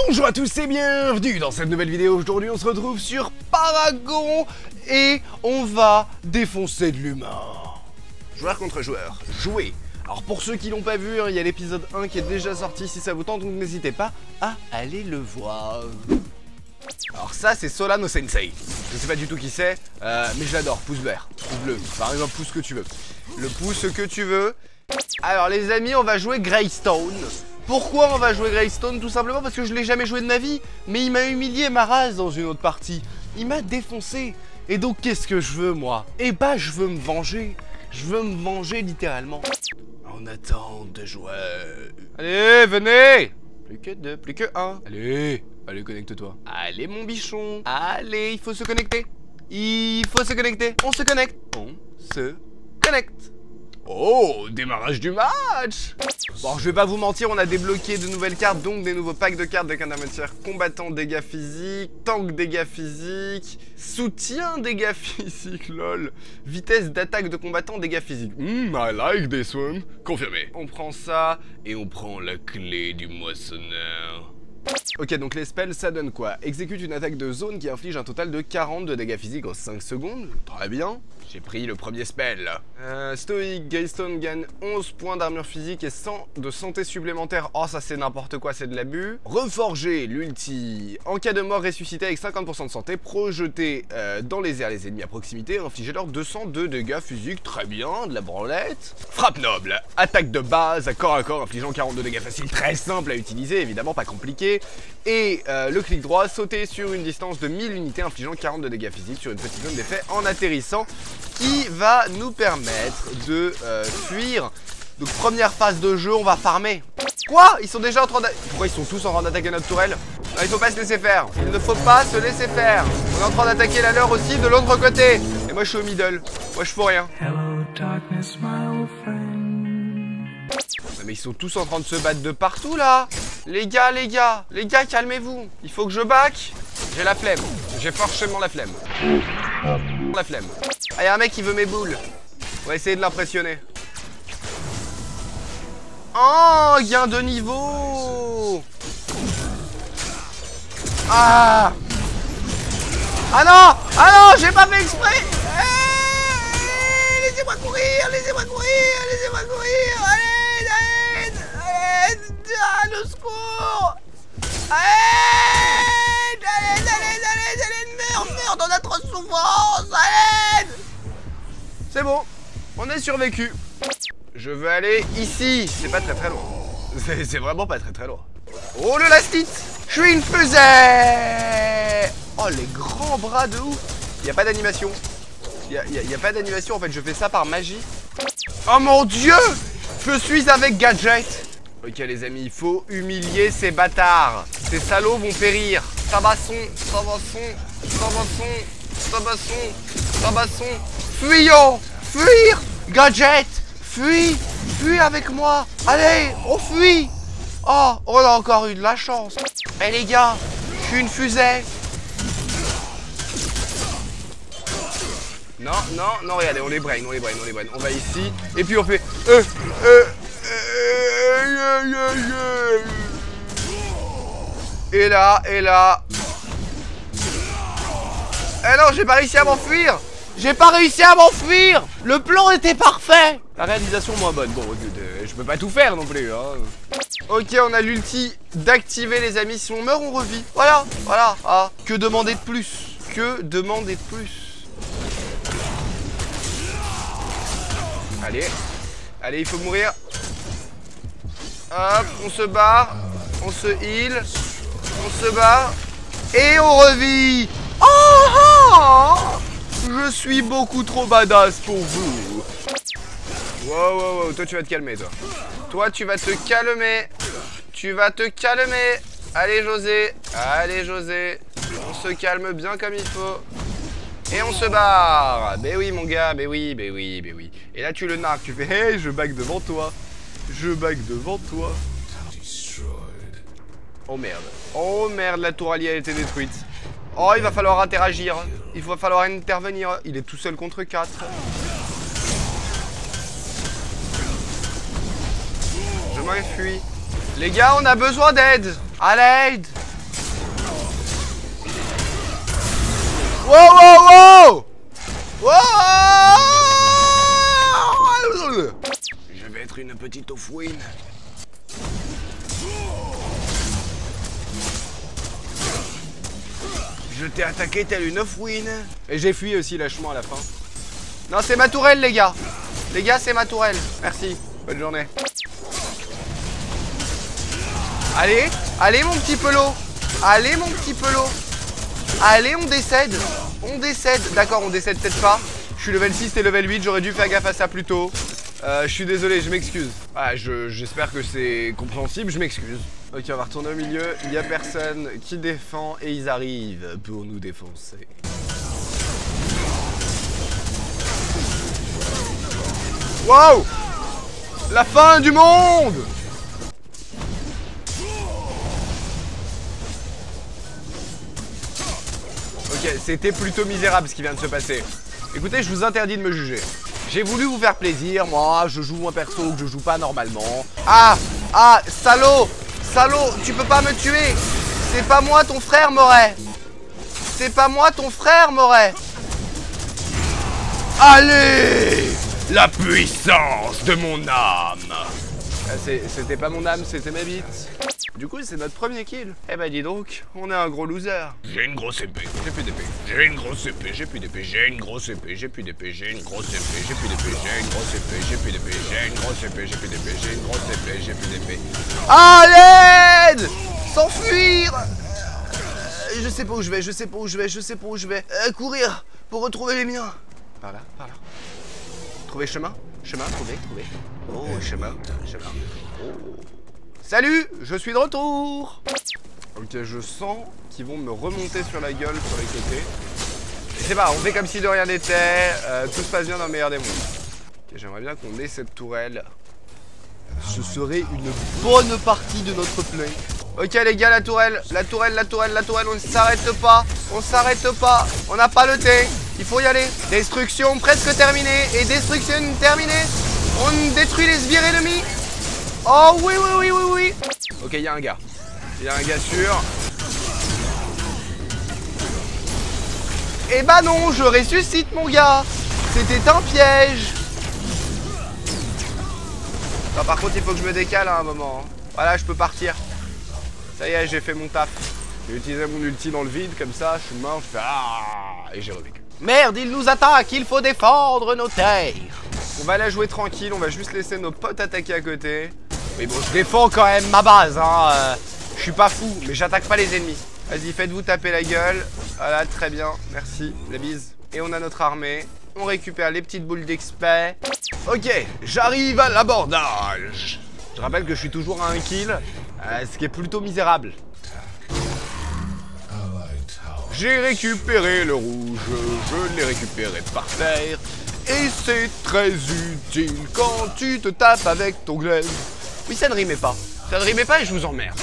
Bonjour à tous et bienvenue dans cette nouvelle vidéo. Aujourd'hui on se retrouve sur Paragon et on va défoncer de l'humain. Joueur contre joueur, jouer. Alors pour ceux qui l'ont pas vu, il y a l'épisode 1 qui est déjà sorti si ça vous tente, donc n'hésitez pas à aller le voir. Alors ça c'est Solano Sensei. Je sais pas du tout qui c'est, mais je l'adore. Pouce vert, pouce bleu, par exemple pouce que tu veux. Le pouce que tu veux. Alors les amis, on va jouer Greystone. Pourquoi on va jouer Greystone? Tout simplement parce que je l'ai jamais joué de ma vie. Mais il m'a humilié ma race dans une autre partie. Il m'a défoncé. Et donc qu'est-ce que je veux moi? Eh bah je veux me venger. Je veux me venger littéralement. On attend de joueurs. Allez, venez. Plus que deux, plus que un. Allez, allez, connecte-toi. Allez mon bichon. Allez, il faut se connecter. Il faut se connecter. On se connecte. On se connecte. Oh, démarrage du match. Bon, je vais pas vous mentir, on a débloqué de nouvelles cartes, donc des nouveaux packs de cartes de Carnamentière, combattant dégâts physiques, tank dégâts physiques, soutien dégâts physiques, lol, vitesse d'attaque de combattant dégâts physiques. I like this one. Confirmé. On prend ça et on prend la clé du moissonneur. Ok, donc les spells, ça donne quoi? Exécute une attaque de zone qui inflige un total de 40 de dégâts physiques en 5 secondes. Très bien. J'ai pris le premier spell. Stoïque, Greystone gagne 11 points d'armure physique et 100 de santé supplémentaire. Oh, ça c'est n'importe quoi, c'est de l'abus. Reforger, l'ulti. En cas de mort, ressuscité avec 50% de santé, projeter dans les airs les ennemis à proximité, infligez-leur 202 dégâts physiques. Très bien, de la branlette. Frappe noble, attaque de base à corps, infligeant 42 dégâts faciles. Très simple à utiliser, évidemment, pas compliqué. Et le clic droit, sauter sur une distance de 1000 unités, infligeant 40 de dégâts physiques sur une petite zone d'effet en atterrissant, qui va nous permettre de fuir. Donc première phase de jeu, on va farmer. Quoi? Ils sont déjà en train d'attaquer. Pourquoi ils sont tous en train d'attaquer notre tourelle? Non, il faut pas se laisser faire. Il ne faut pas se laisser faire. On est en train d'attaquer la leur aussi de l'autre côté. Et moi je suis au middle. Moi je fous rien. Hello, darkness, my old friend. Non, mais ils sont tous en train de se battre de partout là. Les gars, calmez-vous. Il faut que je back. J'ai la flemme. J'ai forcément la flemme. La flemme. Ah, y'a un mec qui veut mes boules. On va essayer de l'impressionner. Oh, gain de niveau. Ah. Ah non. Ah non, j'ai pas fait exprès. Laissez-moi courir, laissez-moi courir, laissez-moi courir. Allez, ah, le secours. Allez, merde, on a trop de souffrance. Allez. C'est bon, on a survécu. Je veux aller ici. C'est pas très loin. C'est vraiment pas très loin. Oh le lastite. Je suis une fusée. Oh les grands bras de ouf. Y a pas d'animation. Y a pas d'animation en fait, je fais ça par magie. Oh mon dieu. Je suis avec Gadget. Ok les amis, il faut humilier ces bâtards. Ces salauds vont périr. Tabasson. Fuyons. Fuir. Gadget. Fuis avec moi. Allez, on fuit. Oh, on a encore eu de la chance. Eh les gars, je suis une fusée. Non, regardez, on les brain. On va ici, et puis on fait... Et là... Eh non, j'ai pas réussi à m'enfuir. Le plan était parfait. La réalisation moins bonne. Bon, je peux pas tout faire non plus, hein. Ok, on a l'ulti d'activer les amis. Si on meurt, on revit. Voilà. Ah, que demander de plus? Allez, il faut mourir. Hop, on se barre. On se heal. On se barre. Et on revit. Oh, je suis beaucoup trop badass pour vous. Wow, toi tu vas te calmer, toi. Toi tu vas te calmer. Allez José. On se calme bien comme il faut. Et on se barre. Ben oui mon gars, ben oui. Et là tu le narques, tu fais hey, je back devant toi. Oh merde, la tour alliée a été détruite. Oh, il va falloir interagir. Il va falloir intervenir. Il est tout seul contre 4. Je m'enfuis. Les gars, on a besoin d'aide. À l'aide. être une petite off-win. Je t'ai attaqué tel une off-win. Et j'ai fui aussi lâchement à la fin. Non, c'est ma tourelle, les gars. Les gars, c'est ma tourelle. Merci. Bonne journée. Allez, allez mon petit pelot. Allez mon petit pelot. Allez, on décède. On décède. D'accord, on décède peut-être pas. Je suis level 6 et level 8. J'aurais dû faire gaffe à ça plus tôt. Je suis désolé, je m'excuse. Ah, j'espère que c'est compréhensible, je m'excuse. Ok, on va retourner au milieu. Il n'y a personne qui défend et ils arrivent pour nous défoncer. Wow! La fin du monde! Ok, c'était plutôt misérable ce qui vient de se passer. Écoutez, je vous interdis de me juger. J'ai voulu vous faire plaisir, moi, je joue un perso que je joue pas normalement. Ah! Ah! Salaud! Salaud! Tu peux pas me tuer! C'est pas moi ton frère, Moret! C'est pas moi ton frère, Moret! Allez! La puissance de mon âme! C'était pas mon âme, c'était ma bite. Du coup, c'est notre premier kill. Eh ben dis donc, on est un gros loser. J'ai une grosse épée, j'ai plus d'épée. J'ai une grosse épée, j'ai plus d'épée. J'ai une grosse épée, j'ai plus d'épée. J'ai une grosse épée, j'ai plus d'épée. J'ai une grosse épée, j'ai plus d'épée. J'ai une grosse épée, j'ai plus d'épée. J'ai une grosse épée, j'ai plus d'épée. À l'aide! S'enfuir! Je sais pas où je vais, je sais pas où je vais, je sais pas où je vais. Courir pour retrouver les miens. Par là, par là. Trouver chemin? Chemin, trouver. Oh, chemin. Oh. Salut, je suis de retour. Ok, je sens qu'ils vont me remonter sur la gueule sur les côtés. Je sais pas, on fait comme si de rien n'était. Tout se passe bien dans le meilleur des mondes. Ok, j'aimerais bien qu'on ait cette tourelle. Ce serait une bonne partie de notre play. Ok les gars, la tourelle, on ne s'arrête pas. On n'a pas le temps. Il faut y aller. Destruction presque terminée. Et destruction terminée. On détruit les sbires ennemis. Oh oui. Ok, il y a un gars. Sûr. Eh bah non, je ressuscite mon gars. C'était un piège. Non, par contre, il faut que je me décale à un moment. Voilà, je peux partir. Ça y est, j'ai fait mon taf. J'ai utilisé mon ulti dans le vide, comme ça, je suis mort, je fais ah, et j'ai revécu. Merde, ils nous attaquent, il faut défendre nos terres. On va la jouer tranquille, on va juste laisser nos potes attaquer à côté. Mais bon, je défends quand même ma base, hein. Je suis pas fou, mais j'attaque pas les ennemis. Vas-y, faites-vous taper la gueule. Voilà, très bien, merci, la bise. Et on a notre armée. On récupère les petites boules d'XP. Ok, j'arrive à l'abordage. Je rappelle que je suis toujours à un kill, ce qui est plutôt misérable. J'ai récupéré le rouge, je l'ai récupéré par terre. Et c'est très utile quand tu te tapes avec ton glaive. Oui, ça ne rimait pas. Ça ne rimait pas et je vous emmerde.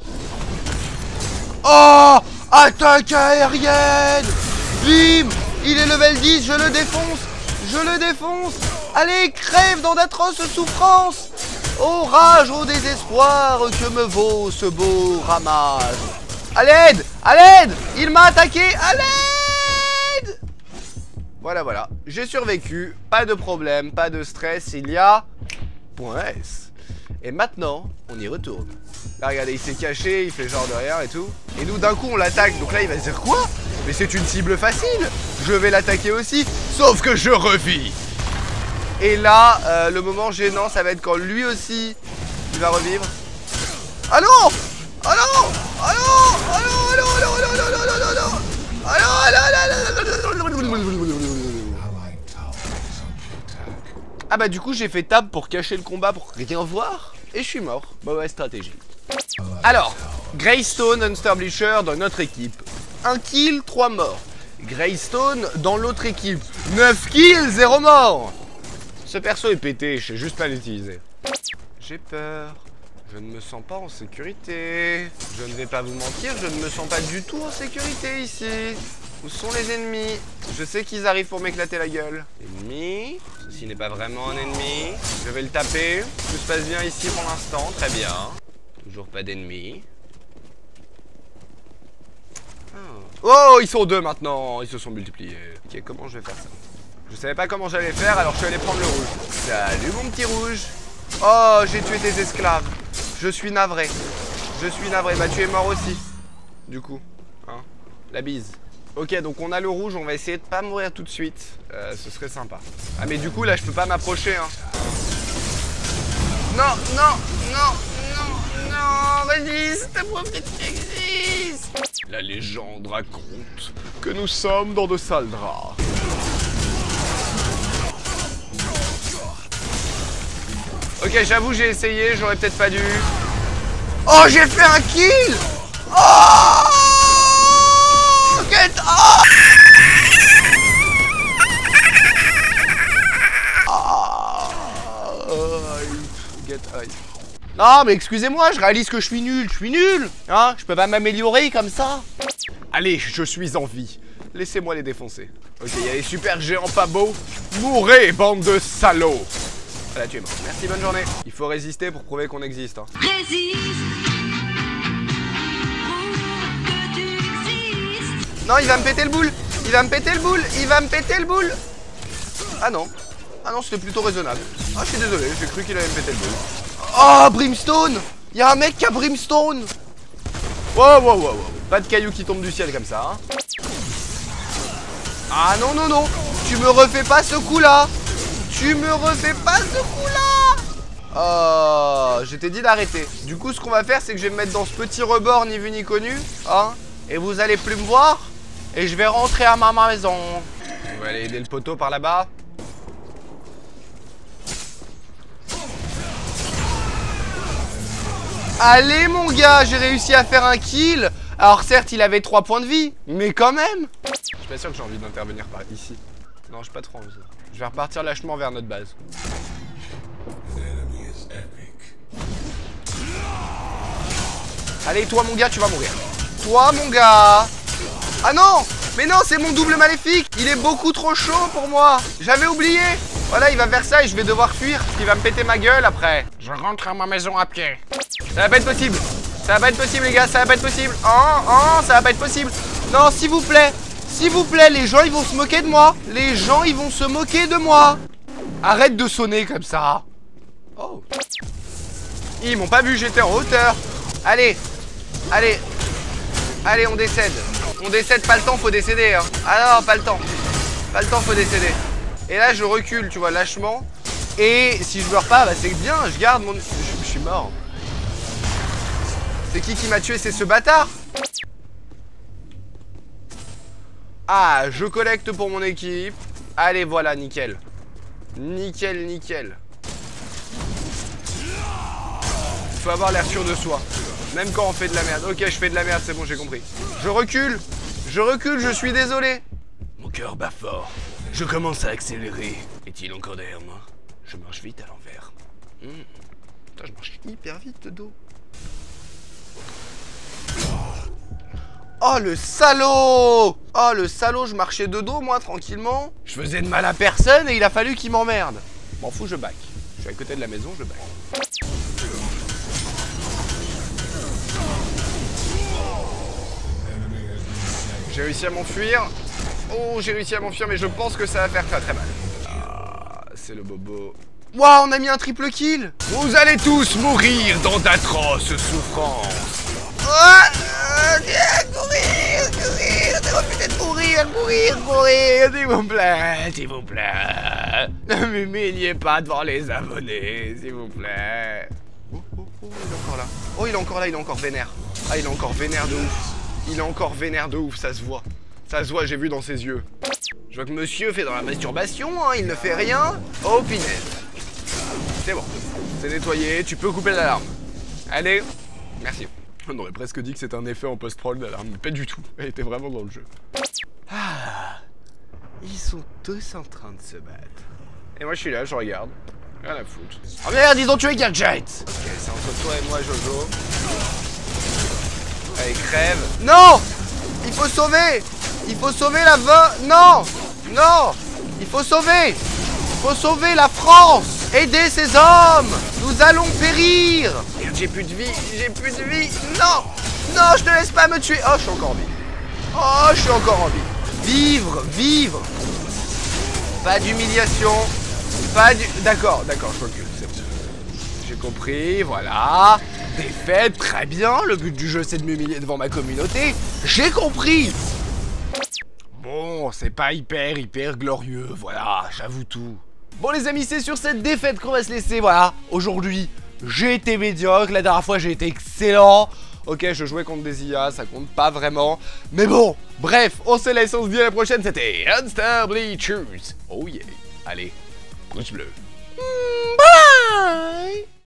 Oh! Attaque aérienne! Bim! Il est level 10, je le défonce! Allez, crève dans d'atroces souffrances! Oh rage, oh désespoir, que me vaut ce beau ramage! À l'aide! Il m'a attaqué! À l'aide! Voilà. J'ai survécu, pas de problème, pas de stress, il y a... point S. Et maintenant, on y retourne. Là, regardez, il s'est caché, il fait genre de rien et tout. Et nous, d'un coup, on l'attaque. Donc là, il va se dire quoi? Mais c'est une cible facile. Je vais l'attaquer aussi. Sauf que je revis. Et là, le moment gênant, ça va être quand lui aussi, il va revivre. Ah non! Ah bah du coup j'ai fait tab pour cacher le combat pour rien voir. Et je suis mort. Mauvaise stratégie. Alors, Greystone, Unsterblisher dans notre équipe. 1 kill, 3 morts. Greystone dans l'autre équipe. 9 kills, 0 morts. Ce perso est pété, je sais juste pas l'utiliser. J'ai peur. Je ne me sens pas en sécurité. Je ne vais pas vous mentir, je ne me sens pas du tout en sécurité ici. Où sont les ennemis? Je sais qu'ils arrivent pour m'éclater la gueule. Ennemi. Ceci n'est pas vraiment un ennemi. Je vais le taper. Tout se passe bien ici pour l'instant. Très bien. Toujours pas d'ennemis. Oh, ils sont 2 maintenant. Ils se sont multipliés. Ok, comment je vais faire ça? Je savais pas comment j'allais faire, alors je suis allé prendre le rouge. Salut mon petit rouge. Oh, j'ai tué tes esclaves. Je suis navré. Je suis navré. Bah, tu es mort aussi. Du coup. Hein, la bise. Ok, donc on a le rouge. On va essayer de pas mourir tout de suite. Ce serait sympa. Ah, mais du coup, là, je peux pas m'approcher. Hein. Non, non, non, non, non. Résiste, pauvre petit existe. La légende raconte que nous sommes dans de sales draps. Ok, j'avoue, j'ai essayé, j'aurais peut-être pas dû. Oh, j'ai fait un kill. Oh, get off. Get hype. Non, mais excusez-moi, je réalise que je suis nul. Hein, je peux pas m'améliorer comme ça. Allez, je suis en vie. Laissez-moi les défoncer. Ok, il y a les super géants pas beaux. Mourrez, bande de salauds. Voilà, tu es mort. Merci, bonne journée. Il faut résister pour prouver qu'on existe. Hein. Résiste. Que tu existes. Non, il va me péter le boule. Il va me péter le boule. Il va me péter le boule. Ah non. Ah non, c'était plutôt raisonnable. Ah, je suis désolé, j'ai cru qu'il allait me péter le boule. Oh, Brimstone. Il y a un mec qui a Brimstone. Wow, wow, wow, wow. Pas de cailloux qui tombent du ciel comme ça. Hein. Ah non, non, non. Tu me refais pas ce coup-là. Tu me refais pas ce coup-là. Oh, je t'ai dit d'arrêter. Du coup, ce qu'on va faire, c'est que je vais me mettre dans ce petit rebord ni vu ni connu. Hein. Et vous allez plus me voir. Et je vais rentrer à ma maison. On va aller aider le poteau par là-bas. Allez mon gars, j'ai réussi à faire un kill. Alors certes, il avait 3 points de vie, mais quand même. Je suis pas sûr que j'ai envie d'intervenir par ici. Non, j'ai pas trop envie. Je vais repartir lâchement vers notre base. Allez, toi mon gars, tu vas mourir. Toi mon gars. Ah non. Mais non, c'est mon double maléfique. Il est beaucoup trop chaud pour moi. J'avais oublié. Voilà, il va vers ça et je vais devoir fuir. Parce qu'il va me péter ma gueule après. Je rentre à ma maison à pied. Ça va pas être possible. Ça va pas être possible les gars, ça va pas être possible. Oh, ça va pas être possible. Non, s'il vous plaît. S'il vous plaît, les gens ils vont se moquer de moi. Les gens ils vont se moquer de moi. Arrête de sonner comme ça. Oh. Ils m'ont pas vu, j'étais en hauteur. Allez. Allez. Allez, on décède. On décède, pas le temps, faut décéder. Hein. Ah non, pas le temps. Pas le temps, faut décéder. Et là, je recule, tu vois, lâchement. Et si je meurs pas, bah c'est bien, je garde mon... Je suis mort. C'est qui m'a tué? C'est ce bâtard. Ah, je collecte pour mon équipe. Allez, voilà, nickel. Nickel, nickel. Il faut avoir l'air sûr de soi. Même quand on fait de la merde. Ok, je fais de la merde, c'est bon, j'ai compris. Je recule, je suis désolé. Mon cœur bat fort. Je commence à accélérer. Est-il encore derrière moi? Je marche vite à l'envers. Putain, je marche hyper vite de dos. Oh le salaud! Oh le salaud, je marchais de dos moi tranquillement. Je faisais de mal à personne et il a fallu qu'il m'emmerde. M'en fous, je back. Je suis à côté de la maison, je back. J'ai réussi à m'enfuir. Oh, j'ai réussi à m'enfuir, mais je pense que ça va faire très très mal. Ah, c'est le bobo. Waouh, on a mis un triple kill. Vous allez tous mourir dans d'atroces souffrances. Courir, ça va peut-être courir, s'il vous plaît, s'il vous plaît. Ne m'humiliez pas devant les abonnés, s'il vous plaît. Oh, il est encore là. Oh, il est encore là, il est encore vénère. Ah, il est encore vénère de ouf. Il est encore vénère de ouf, ça se voit. Ça se voit, j'ai vu dans ses yeux. Je vois que monsieur fait dans la masturbation, hein, il ne fait rien. Oh, pinette. C'est bon, c'est nettoyé, tu peux couper l'alarme. Allez, merci. On aurait presque dit que c'était un effet en post-roll d'alarme, mais pas du tout. Elle était vraiment dans le jeu. Ah, ils sont tous en train de se battre. Et moi je suis là, je regarde. Rien à foutre. Oh merde, ils ont tué Gadget. Ok, c'est entre toi et moi, Jojo. Allez, crève. Non! Il faut sauver! Il faut sauver la Non! Non! Il faut sauver! Il faut sauver la France! Aidez ces hommes! Nous allons périr! Merde, j'ai plus de vie! J'ai plus de vie! Non! Non, je te laisse pas me tuer! Oh, je suis encore en vie! Oh, je suis encore en vie! Vivre! Vivre! Pas d'humiliation! Pas du... D'accord, je recule, c'est bon. j'ai compris, voilà. Défaite, très bien, le but du jeu c'est de m'humilier devant ma communauté. J'ai compris. Bon, c'est pas hyper glorieux, voilà, j'avoue tout. Bon les amis, c'est sur cette défaite qu'on va se laisser, voilà. Aujourd'hui, j'ai été médiocre, la dernière fois j'ai été excellent. Ok, je jouais contre des IA, ça compte pas vraiment. Mais bon, bref, on se laisse, on se dit à la prochaine, c'était Unster Bleachers. Oh yeah, allez, pouce bleu. Bye.